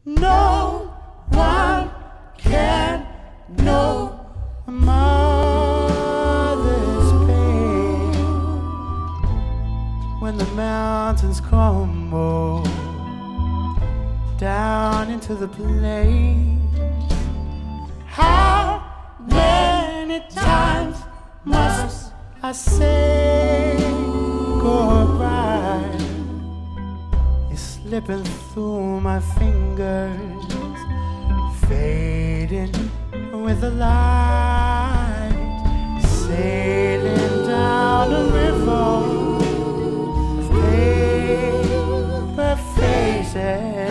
No one can know a mother's pain when the mountains crumble down into the plain. How many times must I say goodbye? You're slipping through my fingers, fading with the light, sailing down a river of paper faces,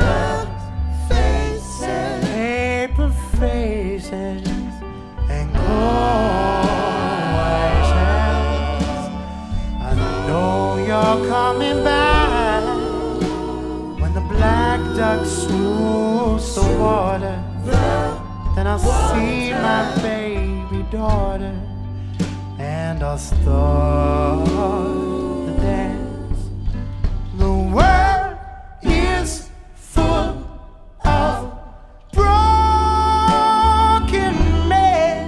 paper faces, and gold white hands. I know you're coming back when the black duck swoops the water. Then I'll see my baby daughter, and I'll start the dance. The world is full of broken men.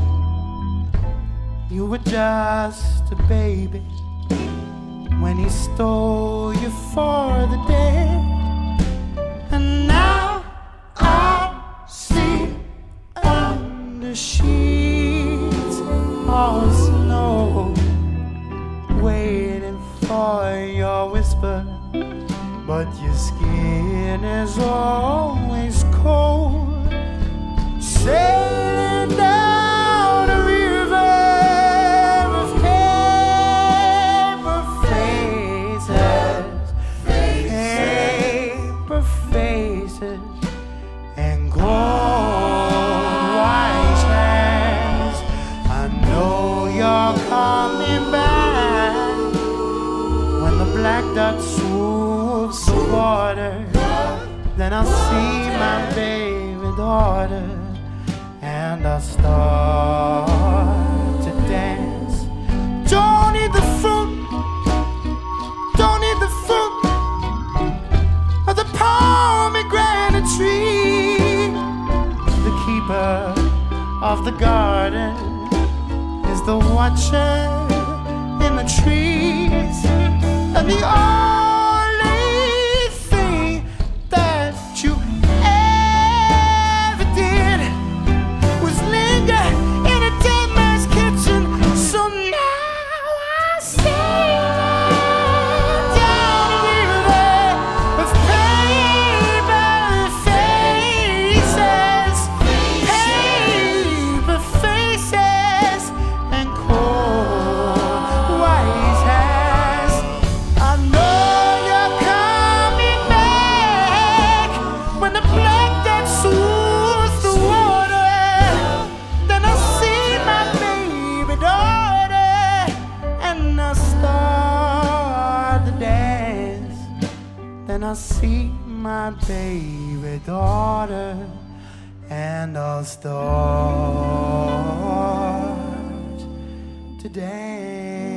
You were just a baby when he stole you for the day, and now I see under sheets of snow, waiting for your whisper, but your skin is always cold, sailing down a river of paper faces, paper faces, and gold white hands. I know you're coming back when the black duck swoops the water. Then I'll see my baby daughter, and I'll start to dance. Don't need the fruit, don't need the fruit of the pomegranate tree. The keeper of the garden is the watcher in the trees, and the only thing that you ever did was linger in a dead man's kitchen. So now I sail down a river of paper faces, paper faces, and cold white hands. I know you're coming back when the black duck swoops the water. Then I'll see my baby daughter, and I'll start the dance. Then I'll see my baby daughter, and I'll start to dance.